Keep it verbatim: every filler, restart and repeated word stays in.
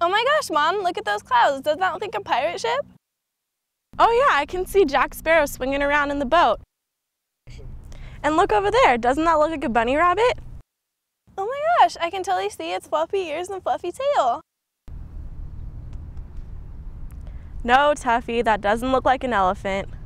Oh my gosh, Mom, look at those clouds. Does that look like a pirate ship? Oh yeah, I can see Jack Sparrow swinging around in the boat. And look over there, doesn't that look like a bunny rabbit? Oh my gosh, I can totally see its fluffy ears and fluffy tail. No, Tuffy, that doesn't look like an elephant.